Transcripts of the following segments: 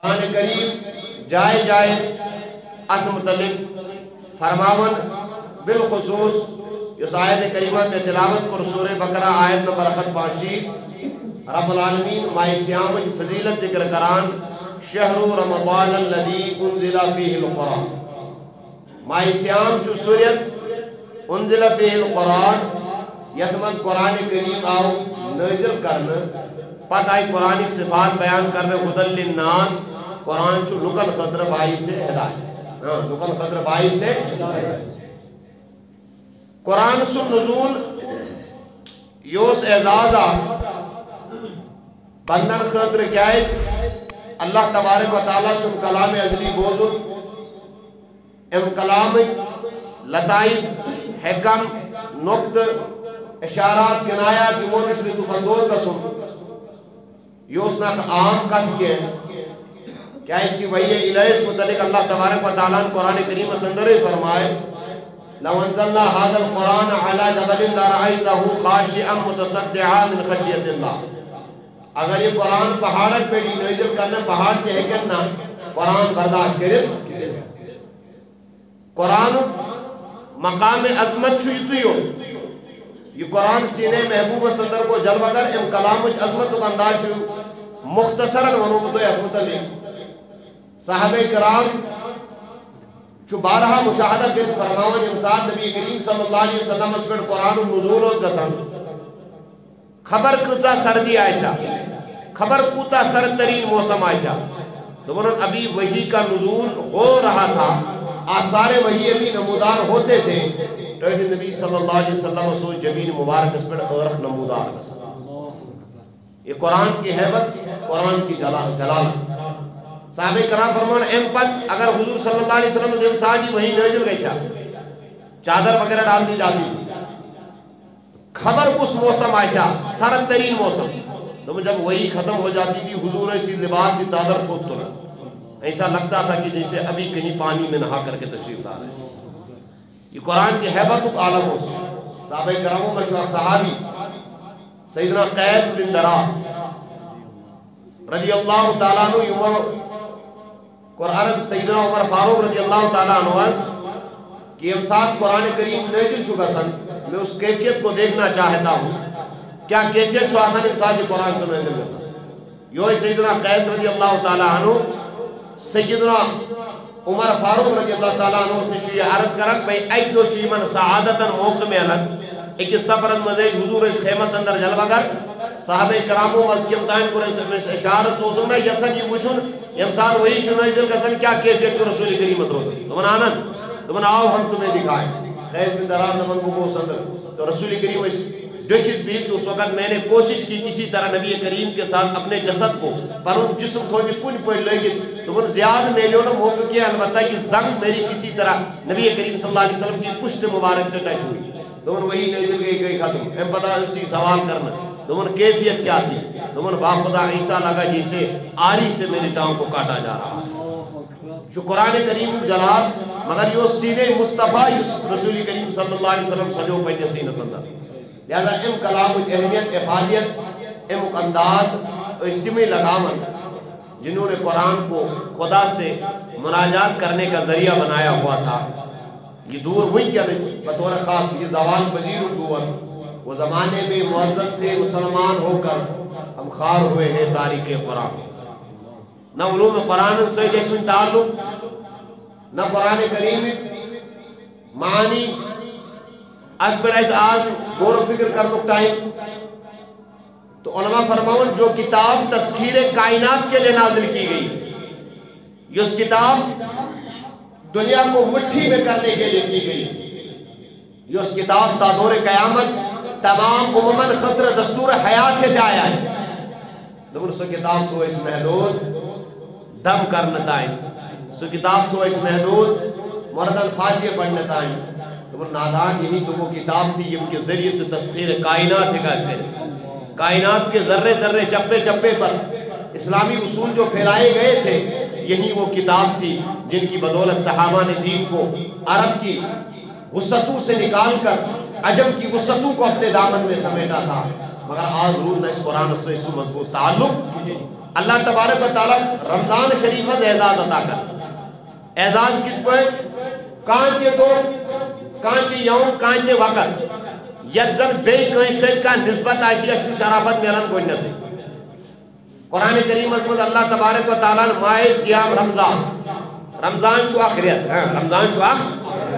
قرآن کریم جائے جائے ات متعلق فرماون بالخصوص اس آیت کریمہ کے تلاوت کر سورہ بقرہ آیت نمبر 85 رب العالمین ماہ سیام فضیلت ذکر کران شہر رمضان الذی انزل فیہ القرآن ماہ سیام چو سوریت انزل فیہ القرآن یتمز قرآن کریم آو نازل کرنے پتہ آئی قرآنک صفات بیان کرنے ہدل للناس قرآن چو لکن خطر بائی سے ہدایت لکن خطر بائی سے قرآن سن نزول یوس اعزازہ بندر خطر کیا ہے اللہ تبارک و تعالیٰ سن کلام ازلی بوزن ام کلام لطائف حکم نقط اشارات کنایات یمونش لطفندور کا سن یوس ناک عام قد کے کیا اس کی وحی الہی اس متعلق اللہ تبارک و تعالیٰ قرآن کریم سندر فرمائے لو انزلنا هذا القرآن على جبل لرأيته خاشعا متصدعا من خشیت اللہ اگر یہ قرآن پہاڑت پہ نازل کرنا پہاڑ کے حکم نہ قرآن برداشت کرے قرآن مقام عظمت چھوئی ہو یہ قرآن سینے محبوب صدر کو جلوہ کر ام کلام عظمت کو انداز مختصراً ونوبتو احمد صحابہ کرام چو بارہا مشاہدہ کے فرماون امساد نبی کریم صلی اللہ علیہ وسلم اس پر قرآن النزول اس گسن خبر کتا سردی آئیشا خبر کوتا سرد ترین موسم آئیشا دونوں ابھی وحی کا نزول ہو رہا تھا آثار وحی ابھی نمودار ہوتے تھے تو نبی صلی اللہ علیہ وسلم سو جبین مبارک اس پر عرق نمودار گسن یہ قرآن کی حیبت قرآن کی جلال صحابہ کرام فرمان ایم پت اگر حضور صلی اللہ علیہ وسلم دیم ساجی وہی نازل گئی چادر وغیرہ ڈال دی جاتی خبر اس موسم عائشہ سرد ترین موسم تو جب وہی ختم ہو جاتی تھی حضور ایسی لباس سی چادر تھوت تو ایسا لگتا تھا کہ جیسے ابھی کہیں پانی میں نہا کر کے تشریف لا رہے یہ قرآن کی حیبت کو عالم ہو صحابہ کراموں میں صحابی سیدنا قیس بن درا رضی اللہ تعالیٰ عنہ قرآن سیدنا عمر فاروق رضی اللہ تعالیٰ عنہ کہ ہم ساتھ قرآن کریم نازل چکا سن میں اس کیفیت کو دیکھنا چاہتا ہوں کیا کیفیت چھو آسان انسان قرآن سے نازل چکا سن یوں سیدنا قیس رضی اللہ تعالیٰ عنہ سیدنا عمر فاروق رضی اللہ تعالیٰ عنہ اس نے شیئے عرض کرن بھئی ایک دو چیمن سعادتاً موقع میں علن ایک سفرت مزید حضور اس خیمہ سندر جلوہ کر صحابہ کراموں از کے متعین کو اشارت سوسن میں یسن یہ وچھن امسان وہی چھو نازل کسن کیا کیفیت چھو رسول کریم مسرود تمن آنس تمن آؤ ہم تمہیں دکھائیں خیز بن دراز نمن کو سندر تو رسول کریم اس ڈکھس بھی تو اس وقت میں نے کوشش کی کسی طرح نبی کریم کے ساتھ اپنے جسد کو پر ان جسم تھوڑی کن پوئی لگی تو ان زیادہ میلیوں نے موقع کیا البتہ کہ زنگ میری کسی طرح نبی کریم صلی اللہ علیہ وسلم کی پشت مبارک سے ٹچ ہوئی تو ان وہی نازل گئی ختم ہم پتہ ان سے سوال کرنا تو ان کیفیت کیا تھی تو ان باخدا عیسیٰ لگا جیسے آری سے میری ٹانگ کو کاٹا جا رہا جو قرآن کریم جلال مگر یہ سینے مصطفیٰ رسول کریم صلی اللہ علیہ وسلم سجو پہنے سینہ سندر لہذا ام کلام اہمیت افادیت ام انداز اجتماعی لگامن جنہوں نے قرآن کو خدا سے مناجات کرنے کا ذریعہ بنایا ہوا تھا یہ دور ہوئی کیا نہیں بطور خاص یہ زوال پذیر دور وہ زمانے میں معزز تھے مسلمان ہو کر ہم خار ہوئے ہیں تاریخ قرآن نہ علوم قرآن سے جسم تعلق نہ قرآن کریم معانی اکبر آز غور و فکر کرنے ٹائم تو علماء فرماؤن جو کتاب تسخیر کائنات کے لئے نازل کی گئی یہ اس کتاب دنیا کو مٹھی میں کرنے کے لئے کی گئی یہ اس کتاب تا دور قیامت تمام اممن خطر دستور حیات ہے جایا ہے لیکن سو کتاب تو اس محدود دم کرنے دائیں سو کتاب تو اس محدود مردن فاتحہ پڑھنے دائیں لیکن نادان یہی تو وہ کتاب تھی جن کے ذریعے سے تسخیر کائنات ہے کائنات کے ذرے ذرے چپے چپے پر اسلامی اصول جو پھیلائے گئے تھے یہی وہ کتاب تھی جن کی بدولت صحابہ نے دین کو عرب کی وسطوں سے نکال کر عجم کی وسطوں کو اپنے دامن میں سمیٹا تھا مگر آج روز نہ اس قرآن سے اس مضبوط تعلق اللہ تبارک و تعالیٰ رمضان شریف اعزاز عطا کر اعزاز کت پہ کان کے دو کان کے یوم کان کے وقت یت زن بے کنس کا نسبت آشی اچھو شرافت ملن گونیت قرآن کریم مز اللہ تبارک و تعالیٰ ماہ سیام رمضان چھو اخ ریت رمضان چھو اخ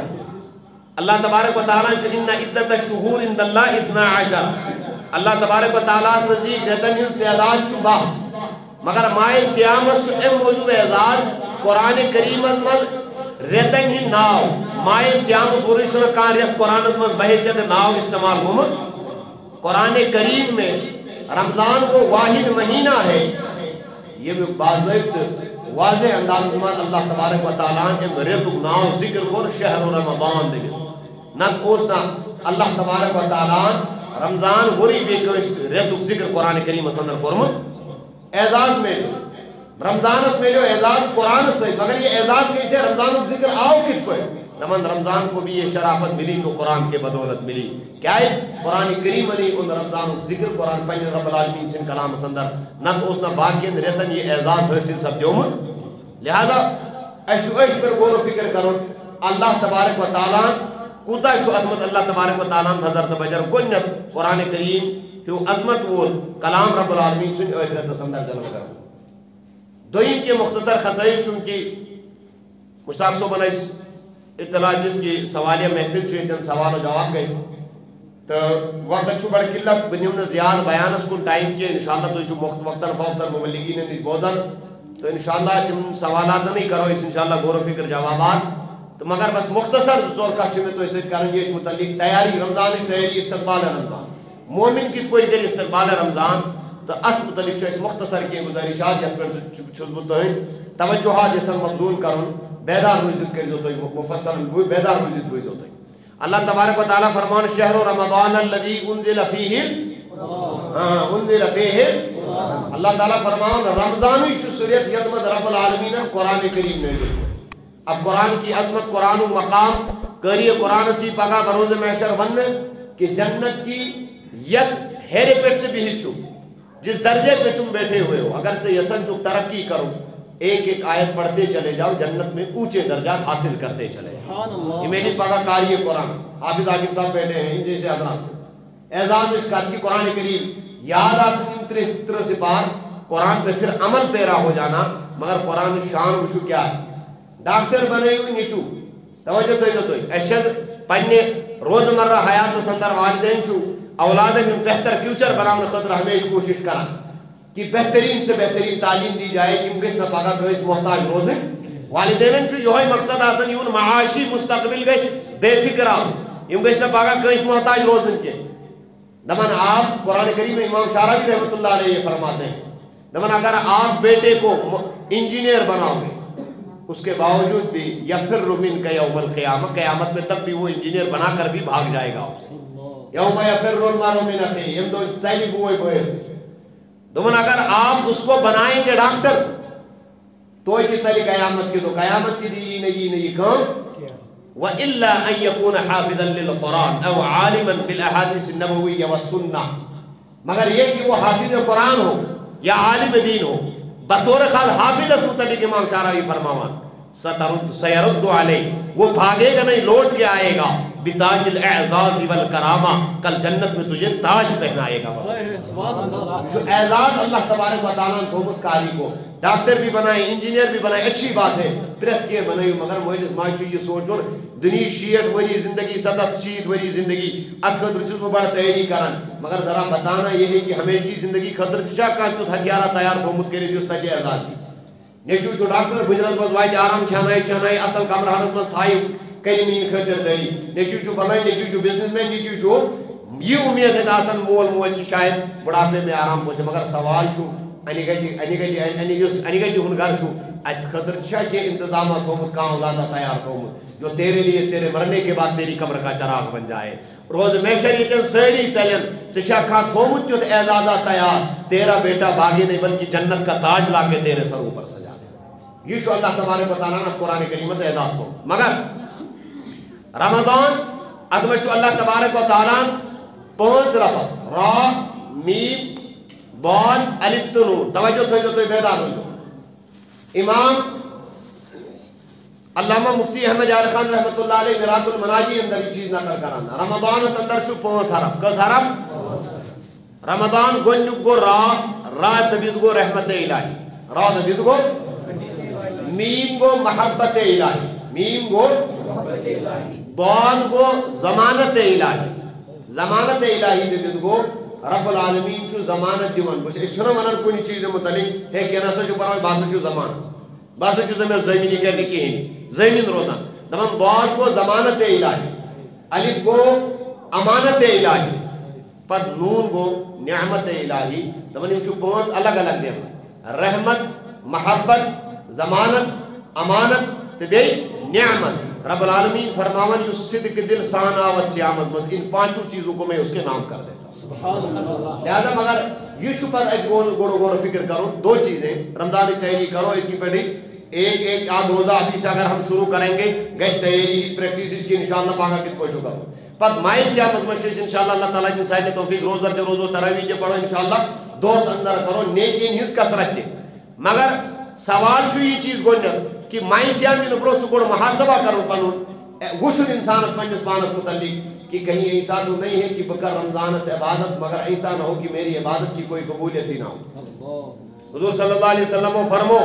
اللہ تبارک و تعالیٰ چھو ان عدت الشہور عند اللہ 12 اللہ تبارک و تعالیٰ نزدیک ریتن ہنس تعداد چھو باہ مگر ماہ سیام چھو ام موجود اعزاز قرآن کریم مز ریتن ہن ناو ماہ سیام اس ورن چھو کان ریت قرآن مز بحیثیت ناو استعمال گومت قرآن کریم میں رمضان وہ واحد مہینہ ہے یہ بھی باضابط واضح انداز میں اللہ تبارک و تعالیٰ نے ریتو ناو ذکر کر شہر رمضان دے نت اوسنا اللہ تبارک و تعالیٰ رمضان وری بھی ریتو ذکر قرآن کریم اندر کرمت اعزاز میں رمضان اس میں جو اعزاز قرآن سے مگر یہ اعزاز کیسے رمضان ذکر آؤ کس کو نمن رمضان کو بھی یہ شرافت ملی تو قرآن کے بدولت ملی کیا ہے قرآن کریم علی ان رمضان ذکر قرآن پنج رب العالمین سن کلام سندر نت اوسنا باقین ریتن یہ اعزاز حاصل سب دیوم لہذا اشوش پر غور و فکر کرو اللہ تبارک و تعالیٰ کوتا شو عظمت اللہ تبارک و تعالیٰ حضرت بجر گنت قرآن کریم ہیو عظمت وول کلام رب العالمین سن اجرت سندر جلو کرو دوئین کے مختصر خصائص چونکہ مشتاق صوبہ نے اطلاع جس کی سوالیہ محفل چھوٹن سوال و جواب گئی تو وقت چھو بڑھ قلت بنیمن زیاد بیان اس کل ٹائم کے انشاءاللہ تو چھو وقتاً فوقتاً مبلغین اس بوزن تو انشاءاللہ تم سوالات نہیں کرو اس انشاءاللہ غور و فکر جوابات تو مگر بس مختصر زور کا چھو میں تو اسے کریں گے متعلق تیاری رمضان اس تیاری استقبال رمضان مومن کت کوئی کر استقبال رمضان تو ات متعلق اس مختصر کے گزارشات یا پر چھوز بتوئیں توجہات جیسا مبزول کرن بیدار روزت کر جوتوئی مفصل بیدار روزت کوئی جوتوئی اللہ تبارک و تعالیٰ فرمان شہر رمضان الذی انزل فیہ اللہ تعالیٰ فرمان رمضانی شسریت یدمد رب العالمین قرآن کریم میں اب قرآن کی عظمت قرآن و مقام قری قرآن سی پاکا بروز محشر ون کہ جنت کی ید ہیرے پیٹ سے بھی ہچو جس درجے پہ تم بیٹھے ہوئے ہو اگر سے یسن چک ترقی کرو ایک ایک آیت پڑھتے چلے جاؤ جنت میں اونچے درجات حاصل کرتے چلے جاؤ یہ میری پاکا قاری قرآن حافظ عاقب صاحب بیٹھے ہیں ان جیسے حضرات اعزاز اس کا کی قرآن کریم یاد آسن ستر سے پار قرآن پہ پھر عمل پیرا ہو جانا مگر قرآن شان وشو کیا ہے ڈاکٹر بنے ہوئی نیچو توجہ تو اشد پننے روز مرہ حیات سندر والدین چھو اولادیں میں بہتر فیوچر بناؤں خطر ہمیشہ کوشش کرا کہ بہترین سے بہترین تعلیم دی جائے کہ گیس پاگا گیس محتاج روزیں والدین چھو یہ مقصد آسن یون معاشی مستقبل گیس بے فکر آسن یہ گیس پاگا گیس محتاج روزیں کے دمن آپ قرآن کریم میں امام شارعی رحمت اللہ علیہ یہ فرماتے ہیں دمن اگر آپ بیٹے کو انجینئر بناؤ گے اس کے باوجود بھی یفر من کا یوم القیامت قیامت میں تب بھی وہ انجینئر بنا کر بھی بھاگ جائے گا آپ سے یوم یفر المرء من اخیہ یہ تو سائلی بوئے بوئے سے دمن اگر آپ اس کو بنائیں گے ڈاکٹر تو ایک سالی قیامت کی تو قیامت کی دی نہیں کام وَإِلَّا أَن يَكُونَ حَافِظًا لِلْقُرْآنِ أَوْ عَالِمًا بِالْأَحَادِثِ النَّبَوِيَّةِ وَالسُّنَّةِ مگر یہ کہ وہ حافظ قرآن ہو یا عالم دین ہو بطور خاص حافظ اس متعلق امام شارعی فرماوان سَيَرُدُّ عَلَيْهِ وہ بھاگے گا نہیں لوٹ کے آئے گا بتاج الاعزاز والکرامہ کل جنت میں تجھے تاج پہنائے گا جو اعزاز اللہ تبارک و تعالیٰ تومت کاری کو ڈاکٹر بھی بنائے انجینئر بھی بنائے اچھی بات ہے پرت کے بنائی مگر مجھے ماچو یہ سوچو دنی شیٹ وری زندگی 7 وری زندگی ات خطر چیز میں بڑا تیاری کرن مگر ذرا بتانا یہ ہے کہ ہمیشہ کی زندگی خطر چشا کانچ تو ہتھیارہ تیار تومت کرے جو سکے اعزاز کی نیچو جو ڈاکٹر بجرت بس وائی آرام کھانائی اصل کمرہانس بس تھائی کلمین خطر داری نیچو جو بنائی نیچو جو بزنس میں نیچو جو یہ امید ہے آسان مول موج کی شاید بڑھاپے میں آرام پہنچے مگر سوال چھو انی گئی ہنگر چھو ات خطر چشا کے انتظامات ہومت کام اولادہ تیار ہومت جو تیرے لیے تیرے مرنے کے بعد تیری قبر کا چراغ بن جائے روز محشر یہ سیری چلن چشا کھا ہومت جو اعزازہ تیار تیرا بیٹا باغی نہیں بلکہ جنت کا تاج لا کے تیرے سر اوپر سجا دے یہ شو اللہ تبارک و تعالیٰ نے قرآن کریم سے اعزاز تو مگر رمضان ادمشو اللہ تبارک و تعالیٰ 5 لفظ را میم ضاد الف تو نون توجہ تھو تو بیدار ہو امام علامہ مفتی احمد جار خان رحمۃ اللہ علیہ میراث المناجی اندر یہ چیز نقل کرانا رمضان اس اندر چھ 5 حرف کس حرف رمضان گنک گو را دبید گو رحمت الہی را دبید گو میم گو محبت الہی میم گو ضاد گو ضمانت الہی ضمانت الہی دبید گو رب العالمین چھ ضمانت دیوان بس اس چھنا ونان کُنہِ چیز متعلق ہے کہ نسا چھ پرواے باسا چھ ضمانت باسا چھ زمین زمینی کرنے کہین زمین روزان دپان ضاد گو ضمانت الہی الف گو امانت الہی پت نون گو نعمت الہی دپان یہ چھ 5 الگ الگ دین رحمت محبت ضمانت امانت تو بی نعمت رب العالمین فرماون یو صدق دل سان آوت سیام ازمت ان 5 چیزوں کو میں اس کے نام کر دیتا سبحان اللہ لہذا مگر یہ شپر اس گوڑو فکر کرو 2 چیزیں رمضان کی تیاری کرو اس کی پڑھی ایک آدھ روزہ ابھی سے اگر ہم شروع کریں گے گیس تیاری اس پریکٹس کی انشاءاللہ پاگا کت پوچھو کرو پت مائی سیام ازمت شیش انشاءاللہ اللہ تعالیٰ جن صاحب توفیق روز در روزو تراویح کے پڑھو انشاءاللہ دوست اندر کرو نیکین ہز کسرت تے مگر سوال چھو یہ چیز گونڈر کہ مائی سیام کی نپرو سکوڑ محاسبہ کرو پنون گوشن انسان اس پنجس پانس متعلق کہ کہیں ایسا تو نہیں ہے کہ بکر رمضان سے عبادت مگر ایسا نہ ہو کہ میری عبادت کی کوئی قبولیت ہی نہ ہو حضور صلی اللہ علیہ وسلم فرمو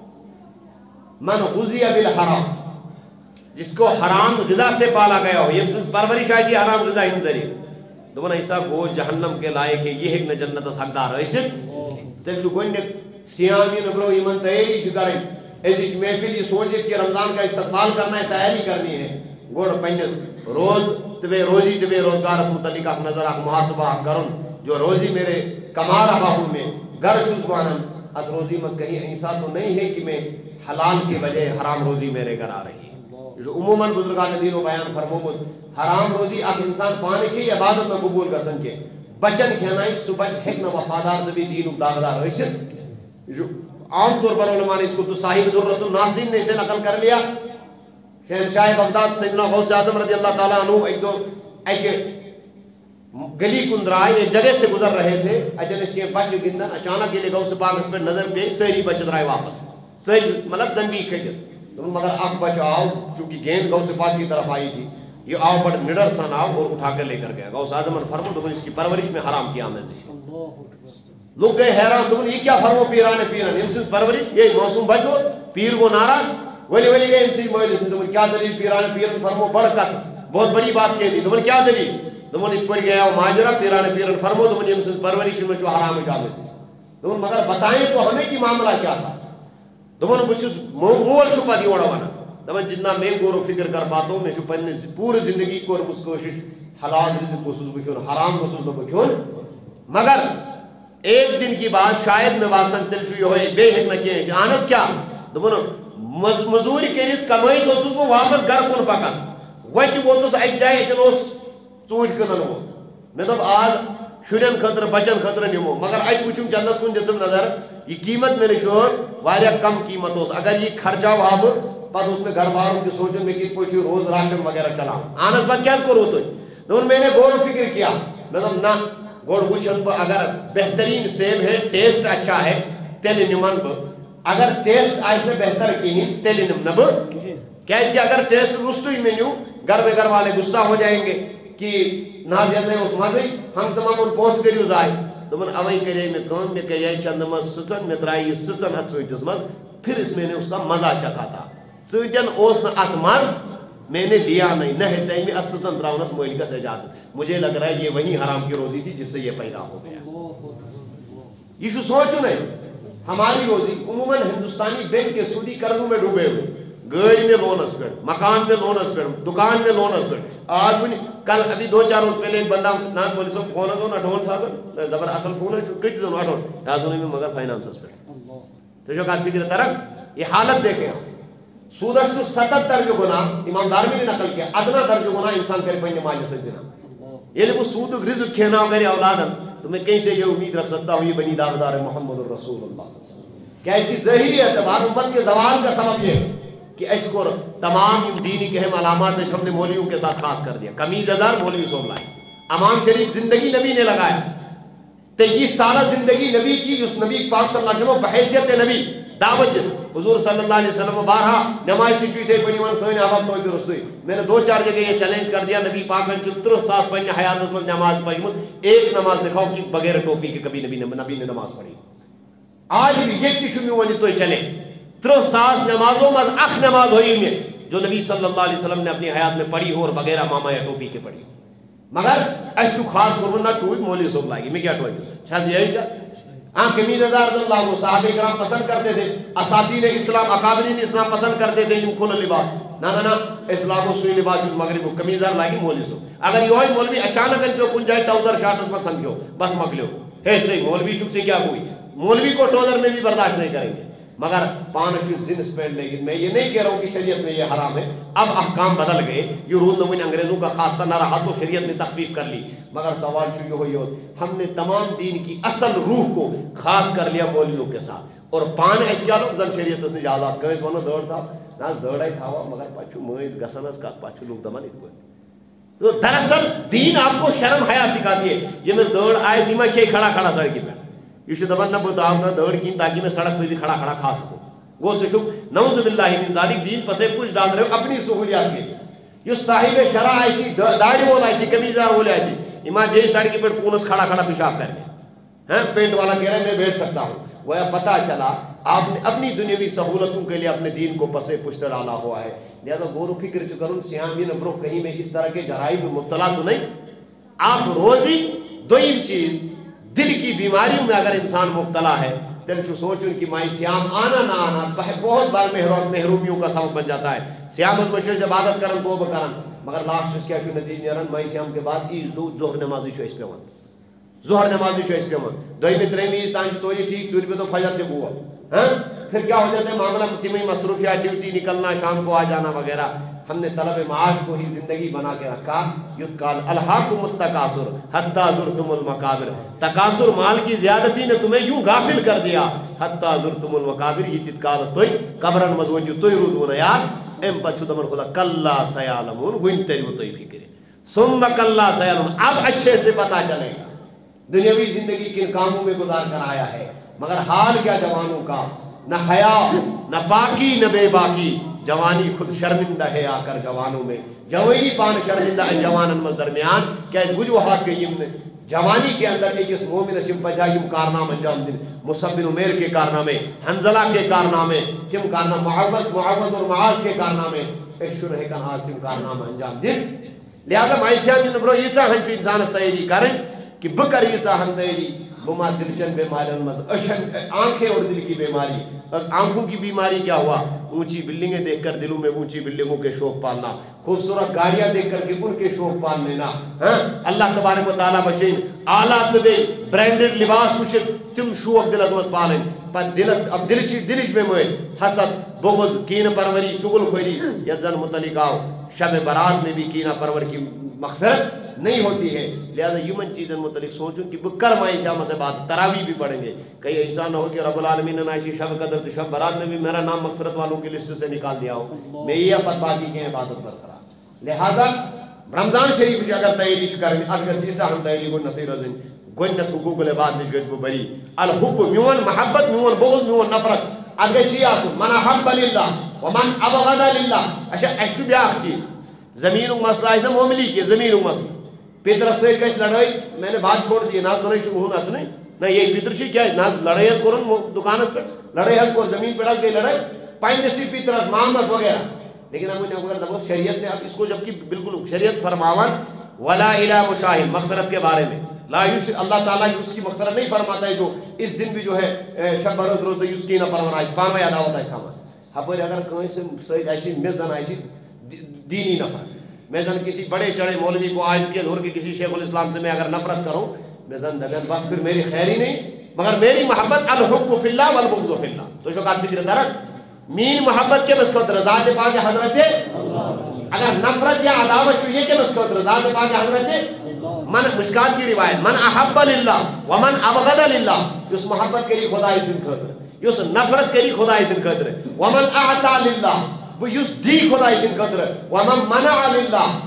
من غذی بالحرام جس کو حرام غذا سے پالا گیا ہو یہ سنس پرورش آئی حرام غذا ہم ذریعے دوبنا ایسا گوش جہنم کے لائق ہے یہ ایک جنت حقدار ہے اسے تل چو گوشن سیامی نبرو ایمن تیاری چکریں ایسی محفل یہ سوچے کہ رمضان کا استقبال کرنا ہے تیاری کرنی ہے گوڑ پنجس روز تبے روزی تبے روزگار اس متعلق اک نظر اک محاسبہ کرن جو روزی میرے کما رہا ہوں میں گر شوزمانن ات روزی مس کہیں ایسا تو نہیں ہے کہ میں حلال کی وجہ حرام روزی میرے گھر آ رہی ہے جو عموماً بزرگان دین و بیان فرمومت حرام روزی اک انسان پانے کی عبادت میں قبول کر سن کے بچن کھینائی صبح حکم وفادار نبی دین و داغدار رئیسن جو عام طور پر علماء نے اس کو تو صاحب دررت الناصرین نے اسے نقل کر لیا شہنشاہ بغداد سیدنا غوث اعظم رضی اللہ تعالیٰ عنہ ایک گلی کندرائے ایک جگہ سے گزر رہے تھے اجن اس کے بچ گندن اچانک یہ غوث پاک اس پر نظر پہ ساری بچ رہے واپس ساری مطلب زنبی کھجر مگر اب بچ آؤ چونکہ گیند غوث پاک کی طرف آئی تھی یہ آؤ بڑھ نڈر سن آؤ اور اٹھا کر لے کر گیا غوث اعظم نے فرمو تو اس کی پرورش میں حرام کیا آمیزش لوگ گئے حیران دون یہ کیا فرمو پیران امسنس پرورش یہ معصوم بچو پیر کو ناراض ولی گئے امسی مولس دون کیا دلیل پیران فرمو بڑھ کت بہت بڑی بات کہہ دی دون کیا دلیل دون ات پڑ گیا ماجرہ پیران فرمو دون امسنس پرورش میں جو حرام جامع تھی دون مگر بتائیں تو ہمیں کی معاملہ کیا تھا دون بچس مول چھپا دی اوڑا بنا دون جتنا میں غور و فکر کر پاتا ہوں میں چھو پنی پوری زندگی کو کوشش حلال رزق کو سوز بکھون حرام کو سوز بکھون مگر ایک دن کی بات شاید میں واسن تل شو یہ ہوئے بے حق نہ کیے آنس کیا دونوں مزوری کریت کمائی تو سو واپس گھر کن پکان وچ وہ تو ایک جائے تن اس چوٹ کنن ہو میں تو آج شرین خطر بچن خطر نمو مگر اج پوچھم چندس کن جسم نظر یہ قیمت میں نشوس واریا کم قیمت ہوس اگر یہ خرچہ اب پتہ اس میں گھر والوں کی سوچن میں کت پوچھ روز راشن وغیرہ چلا آنس بات کیا کرو تو دون میں نے غور و فکر کیا میں تو نہ گوڑ وچھن بہ اگر بہترین سیب ہے ٹیسٹ اچھا ہے تیل نمن بہ اگر ٹیسٹ آئے بہتر کہیں تیل نم نہ کیا اس کے اگر ٹیسٹ رستو ہی مینیو گھر میں گھر والے غصہ ہو جائیں گے کہ نازیت نہیں اس مزے ہم تمام ان پوسٹ کریو زائے دمن اوئی کرے میں کون میں کہ یہ چند مز سچن میں ترائی سچن ات سوچس مز پھر اس میں نے اس کا مزہ چکھا تھا سچن اوس نہ ات مز میں نے لیا نہیں نہ ہے چاہیے میں اسسن تراؤنس مولی کا اجازت مجھے لگ رہا ہے یہ وہی حرام کی روزی تھی جس سے یہ پیدا ہو گیا یہ شو سوچو نہیں ہماری روزی عموماً ہندوستانی بینک کے سودی قرضوں میں ڈوبے ہوئے گاڑی میں لونس پہ مکان میں لونس پہ دکان میں لونس پہ آج بھی کل ابھی 2-4 روز پہلے ایک بندہ نات بولی صاحب فون ہے اٹھون ساسن زبر اصل فون ہے کچھ دن اٹھون رازونے میں مگر فائنانسس پہ تو جو کہا فکر طرف یہ حالت دیکھیں سودش جو 77 جو گناہ امام دارمی نے نقل کیا ادنا درجو گناہ انسان کرے پہنے ماجہ سے زنا یہ لئے وہ سود رزق کھینا ہو میرے اولادن تو میں کہیں سے یہ امید رکھ سکتا ہوں یہ بنی داغدار محمد الرسول اللہ صلی اللہ علیہ وسلم کیا اس کی ظاہری اعتبار امت کے زوال کا سبب یہ کہ اس کو تمام دینی کے ہم علامات ہم نے مولویوں کے ساتھ خاص کر دیا قمیض ازار مولوی صلی اللہ علیہ امام شریف زندگی نبی نے لگایا تے یہ سارا زندگی نبی کی اس نبی پاک صلی اللہ علیہ وسلم بحیثیت نبی دعوت دن حضور صلی اللہ علیہ وسلم بارہا نماز تھی تھے پڑھیوان سوئن احباب توئی درستوئی میں نے 2-4 جگہ یہ چیلنج کر دیا نبی پاک نے 30,000 پڑھنے حیات اس میں نماز پڑھی ایک نماز دکھاؤ کہ بغیر ٹوپی کے کبھی نبی نے نماز پڑھی آج بھی یہ کی شمی ونی تو چلے 30,000 نمازوں میں اخ نماز ہوئی میں جو نبی صلی اللہ علیہ وسلم نے اپنی حیات میں پڑھی ہو اور بغیر ماما یا ٹوپی کے پڑھی مگر ایسو خاص قربندہ ٹوئی مولوی صاحب لائے گی میں کیا ٹوئی میں سے چھاز یہی کیا قمیض ازار رضی اللہ عنہ صحابہ کرام پسند کرتے تھے اساتین اسلام اکابرین اسلام پسند کرتے تھے یم کھول لباس نا اسلام و سوئی لباس اس مغرب کو قمیض ازار لائے گی مولوی صاحب اگر یہ مولوی اچانک ان پہ کن جائے ٹاؤزر شارٹس میں سمجھو بس مکلیو ہے چاہیے مولوی چک سے کیا ہوئی مولوی کو ٹاؤزر میں بھی برداشت نہیں کریں گے مگر پانچ جنس پہن لے گی میں یہ نہیں کہہ رہا ہوں کہ شریعت میں یہ حرام ہے اب احکام بدل گئے یہ رول نمون انگریزوں کا خاصہ نہ رہا تو شریعت نے تخفیف کر لی مگر سوال چوئی ہوئی ہو ہم نے تمام دین کی اصل روح کو خاص کر لیا مولویوں کے ساتھ اور پان ایسے کیا لوگ زن شریعت اس نے جازات کہیں سونا دوڑ تھا نا دوڑ آئی تھا مگر پاچھو مویز گسنس کا پاچھو لوگ دمان اتکوئے تو دراصل دین آپ کو شرم حیا سکھاتی ہے یہ میں دوڑ آئے سیما کیا کھڑا کھڑا سڑکی پہ یہ دبن نہ بتاؤں گا دوڑ کی تاکہ میں سڑک پہ بھی کھڑا کھڑا کھا سکوں گو چشک نعوذ باللہ من ذالک دین پسے پوچھ ڈال رہے ہو اپنی سہولیات کے لیے یہ صاحب شرع ایسی داڑھی بول ایسی کمیزدار بول ایسی امام جی سڑک پہ کونس کھڑا کھڑا پیشاب کر کے پینٹ والا کہہ رہے میں بیٹھ سکتا ہوں وہ پتہ چلا آپ نے اپنی دنیاوی سہولتوں کے لیے اپنے دین کو پسے پشت ڈالا ہوا ہے لہذا غور و فکر چکروں سیامی نبرو کہیں میں اس طرح کے جرائم میں مبتلا تو نہیں آپ روزی دوئیم چیز دل کی بیماریوں میں اگر انسان مبتلا ہے دل چھو سوچوں کہ مائی سیام آنا نہ آنا بہت بار محرومیوں کا سبب بن جاتا ہے سیام اس مشہور عبادت کرن تو بکرن مگر لاسٹ کیا شو نتیجہ نیرن مائی سیام کے بعد ظہر نمازی شو اس پہ ون ظہر نمازی شو اس پہ ون دوئی میں تریمی اس تانچ تو یہ ٹھیک چوری پہ تو فجر کے بوا پھر کیا ہو جاتا ہے معاملہ تیمی مصروفیات ڈیوٹی نکلنا شام کو آ جانا وغیرہ ہم نے طلب معاش کو ہی زندگی بنا کے رکھا یتقال الہاکم التکاثر حتی زرتم المقابر تکاثر مال کی زیادتی نے تمہیں یوں غافل کر دیا حتی زرتم المقابر یہ تتکال توئی قبرن مزوجی توئی رودون یار ام پچھو دمن خدا کلا سیالمون گوین تیریو توئی فکر ثم کلا سیالمون اب اچھے سے پتا چلے گا دنیاوی زندگی کن کاموں میں گزار کر آیا ہے مگر حال کیا جوانوں کا نہ حیا نہ پاکی نہ بے باکی جوانی خود شرمندہ ہے آ کر جوانوں میں جوانی پان شرمندہ ہے جوانن مز درمیان کیا وجوہات کے یم جوانی کے اندر ایک اس مومن شم پجا یم کارنامہ انجام دن مصعب بن عمیر کے کارنامے حنزلہ کے کارنامے کم کارنامہ معوذ اور معاذ کے کارنامے اشرح کا آج تم کارنامہ انجام دن لہذا مائسیان جن برو یہ چاہن چو انسان اس تیاری کریں کہ بکر یہ چاہن تیاری بما دلچن بیماریوں مز آنکھیں اور دل کی بیماری آنکھوں کی بیماری کیا ہوا اونچی بلڈنگیں دیکھ کر دلوں میں اونچی بلڈنگوں کے شوق پالنا خوبصورت گاڑیاں دیکھ کر کے ان کے شوق پال لینا اللہ تبارک و تعالیٰ بشین آلات بے برینڈڈ لباس وشد تم شوق دل از مز پالیں پر اب دلش میں موئے حسد بغض کین پروری چگل خوری یا زن متعلق آؤ شب برات میں بھی کینہ پرور کی مغفرت نہیں ہوتی ہے لہذا یمن چیزیں متعلق سوچوں کہ بکر مائی شام سے بات تراویح بھی پڑھیں گے کئی ایسا نہ ہو کہ رب العالمین نے نائشی شب قدر تو شب برات میں بھی میرا نام مغفرت والوں کی لسٹ سے نکال دیا ہو میں یہ پت باقی کے عبادت برقرار لہذا رمضان شریف سے اگر تیاری کریں اگر سیسا ہم تیاری کو نتی رزن گنت حقوق العباد نش گژھِ بہٕ بری الحب میون محبت میون بغض میون نفرت اتھ گژھِ یی آسُن من احب للہ ومن ابغض للہ اچھا اَسہِ چھُ بیٛاکھ چیٖز زمیٖنُک مسئلہ آسہِ نہ معموٗلی کینٛہہ زمیٖنُک مسئلہ پیترس سۭتۍ گژھِ لڑٲے میں نے بات چھوڑ دی نہ دۄنٕے چھُ اُہُنٛد اَسنٕے نہ یہ پیتر چھِ کیٛازِ نہ لڑٲے حظ کوٚرُن دُکانس پٮ۪ٹھ لڑٲے حظ کوٚر زمیٖن پٮ۪ٹھ حظ گٔے لڑٲے پنٛنِسٕے پیترس مامس وغیرہ لیکن اب اگر دپو شریعت نے اب اس کو جبکہ بالکل شریعت فرماون ولا الى مشاہد مغفرت کے بارے میں لا یوش اللہ تعالیٰ اس کی مغفرت نہیں فرماتا ہے جو اس دن بھی جو ہے شب بروز روز یوس کی نہ پرور آئے پانوے عداوت آئے سامان ہپر اگر کہیں سے ایسی مزن ایسی دینی نفرت میں زن کسی بڑے چڑے مولوی کو آج کے دور کے کسی شیخ الاسلام سے میں اگر نفرت کروں میں زن دگن بس پھر میری خیر ہی نہیں مگر میری محبت الحب فی اللہ والبغض فی اللہ تو شو کات فکر درک مین محبت کے بس کو ذات پاک حضرت اگر نفرت یا عداوت چاہیے کہ بس کو ذات پاک حضرت من مشکات کی روایت من احب للہ ومن ابغض للہ اس محبت کری خدا سن خاطر اس نفرت کری خدا سن خاطر ومن اعطى للہ وہ یس دی خدا سن خاطر ومن منع للہ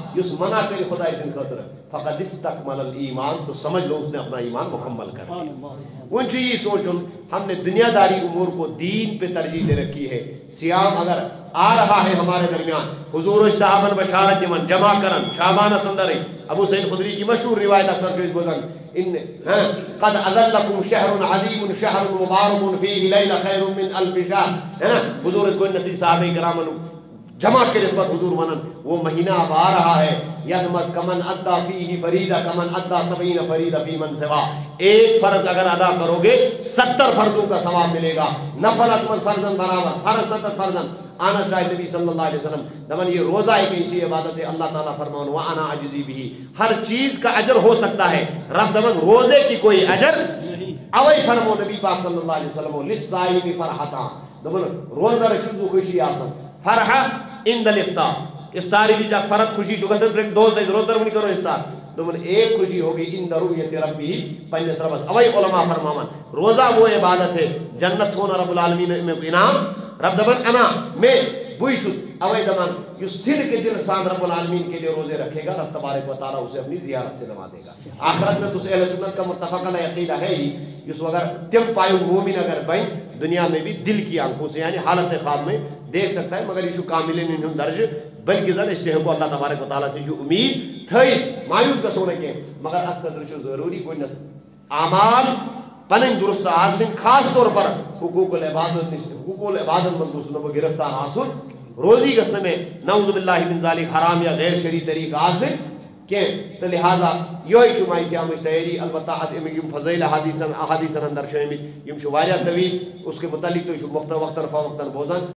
یس منع کر خدا سن خاطر فقد استکمل الایمان تو سمجھ لو اس نے اپنا ایمان مکمل کر دیا. ان سے یہ سوچن ہم نے دنیا داری امور کو دین پہ ترجیح دے رکھی ہے. سیام اگر آ رہا ہے ہمارے درمیان حضور صحابن بشارت دیمن جمع کرن شعبان سندر ابو سعید خدری کی مشہور روایت اکثر پیش گزن ان قد اذلکم شہر عظیم شہر مبارک فیہ لیل خیر من الف شہر ہے نا. حضور کو نتی صحابہ کرام جمع کے نسبت حضور منن وہ مہینہ اب آ رہا ہے یدمت کمن ادا فیہ فریضہ کمن ادا 70 فریضہ فی من سوا. ایک فرض اگر ادا کرو گے 70 فرضوں کا ثواب ملے گا. نفل اتمت فرضن برابر فرض 70 فرضن. آنس رائے نبی صلی اللہ علیہ وسلم دمن یہ روزہ ایک ایسی عبادت ہے اللہ تعالیٰ فرمان وانا اجزی بھی ہر چیز کا اجر ہو سکتا ہے رب دمن روزے کی کوئی اجر اوئی فرمو نبی پاک صلی اللہ علیہ وسلم للصائم فرحتان دمن روزہ رشد خوشی آسن فرحہ ان دل افطار افطاری بھی جا فرد خوشی شو گسن پرک دو سے روز درمنی کرو افطار دمن ایک خوشی ہوگی ان رؤیت ربی پنجس ربس اوئی علماء فرماون روزہ وہ عبادت ہے جنت ہونا رب العالمین میں انعام رب دمن انا میں بوئی شد اوئی دمن یو سر کے دل سان رب العالمین کے لیے روزے رکھے گا رب تبارک و تعالیٰ اسے اپنی زیارت سے نوا دے گا. آخرت میں تو اہل سنت کا متفق علیہ عقیدہ ہے ہی اس اگر تم پایو مومن اگر بین دنیا میں بھی دل کی آنکھوں سے یعنی حالت خواب میں دیکھ سکتا ہے مگر یہ کامل نہیں درج بلکہ زن اس کو اللہ تبارک و تعالیٰ سے جو امید تھی مایوس گسو نکے مگر ات قدر ضروری کوئی نہ اعمال پنن درست آسن خاص طور پر حقوق العبادت مضبوط نبو گرفتار آسن روزی گسن میں نعوذ باللہ من ذالک حرام یا غیر شرعی طریقہ آسن کہ تو لہذا یہ شمائی سیام اشتہری البتہ یم فضیل احادیث اندر شامل یم شواریہ طویل اس کے متعلق تو وقتاً فوقتاً بوزن